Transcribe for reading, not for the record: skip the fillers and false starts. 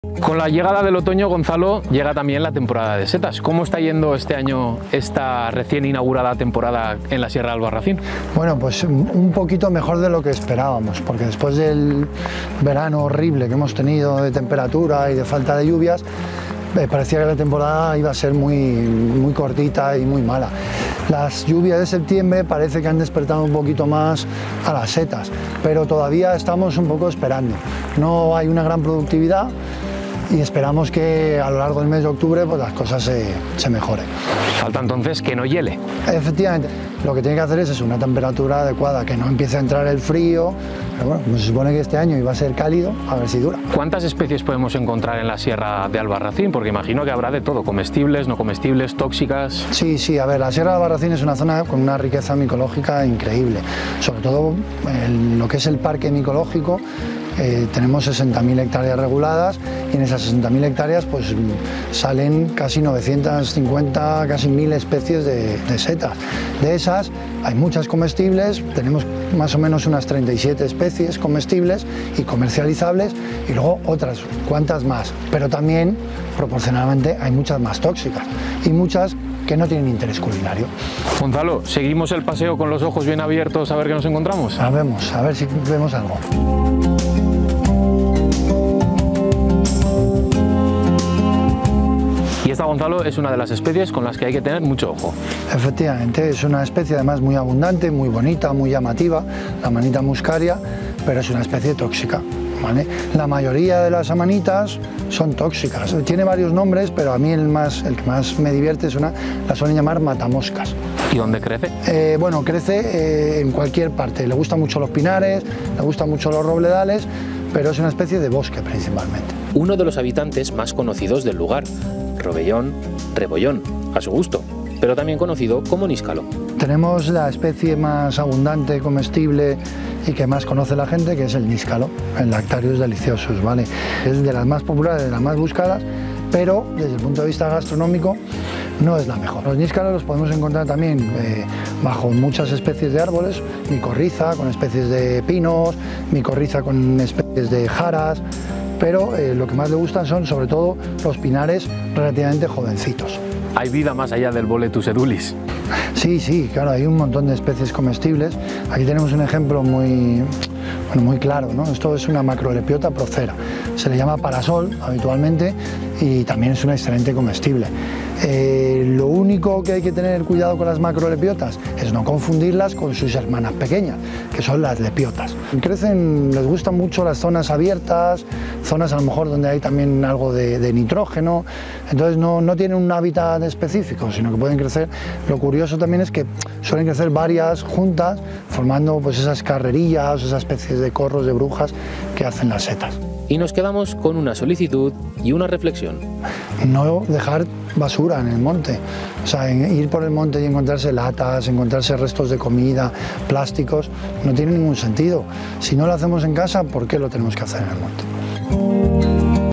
Con la llegada del otoño, Gonzalo, llega también la temporada de setas. ¿Cómo está yendo este año esta recién inaugurada temporada en la Sierra de Albarracín? Bueno, pues un poquito mejor de lo que esperábamos, porque después del verano horrible que hemos tenido de temperatura y de falta de lluvias, parecía que la temporada iba a ser muy cortita y muy mala. Las lluvias de septiembre parece que han despertado un poquito más a las setas, pero todavía estamos un poco esperando. No hay una gran productividad y esperamos que a lo largo del mes de octubre pues las cosas se mejoren. Falta entonces que no hiele. Efectivamente, lo que tiene que hacer es una temperatura adecuada, que no empiece a entrar el frío, pero bueno, pues se supone que este año iba a ser cálido, a ver si dura. ¿Cuántas especies podemos encontrar en la Sierra de Albarracín? Porque imagino que habrá de todo, comestibles, no comestibles, tóxicas. Sí, a ver, la Sierra de Albarracín es una zona con una riqueza micológica increíble, sobre todo lo que es el parque micológico. Tenemos 60.000 hectáreas reguladas y en esas 60.000 hectáreas pues salen casi 950, casi 1000 especies de setas. De esas hay muchas comestibles, tenemos más o menos unas 37 especies comestibles y comercializables y luego otras cuantas más, pero también proporcionalmente hay muchas más tóxicas y muchas que no tienen interés culinario. Gonzalo, ¿seguimos el paseo con los ojos bien abiertos a ver qué nos encontramos? A ver si vemos algo. Y esta, Gonzalo, es una de las especies con las que hay que tener mucho ojo. Efectivamente, es una especie además muy abundante, muy bonita, muy llamativa, la amanita muscaria, pero es una especie tóxica, ¿vale? La mayoría de las amanitas son tóxicas, tiene varios nombres, pero a mí el que más me divierte es la suelen llamar matamoscas. ¿Y dónde crece? Bueno, crece en cualquier parte, le gustan mucho los pinares, le gustan mucho los robledales, pero es una especie de bosque principalmente. Uno de los habitantes más conocidos del lugar, Robellón, Rebollón, a su gusto, pero también conocido como níscalo. Tenemos la especie más abundante, comestible y que más conoce la gente, que es el níscalo, el Lactarius deliciosus, ¿vale? Es de las más populares, de las más buscadas, pero desde el punto de vista gastronómico no es la mejor. Los níscalos los podemos encontrar también bajo muchas especies de árboles, micorriza con especies de pinos, micorriza con especies de jaras, pero lo que más le gustan son sobre todo los pinares relativamente jovencitos. ¿Hay vida más allá del Boletus edulis? Sí, claro, hay un montón de especies comestibles. Aquí tenemos un ejemplo muy claro, ¿no? Esto es una macrolepiota procera. Se le llama parasol habitualmente y también es una excelente comestible. Lo único que hay que tener cuidado con las macrolepiotas es no confundirlas con sus hermanas pequeñas, que son las lepiotas. Les gustan mucho las zonas abiertas, zonas a lo mejor donde hay también algo de nitrógeno, entonces no tienen un hábitat específico, sino que pueden crecer. Lo curioso también es que suelen crecer varias juntas, formando pues esas carrerillas, esas especies de corros de brujas que hacen las setas. Y nos quedamos con una solicitud y una reflexión. No dejar basura en el monte, o sea, ir por el monte y encontrarse latas, encontrarse restos de comida, plásticos, no tiene ningún sentido. Si no lo hacemos en casa, ¿por qué lo tenemos que hacer en el monte?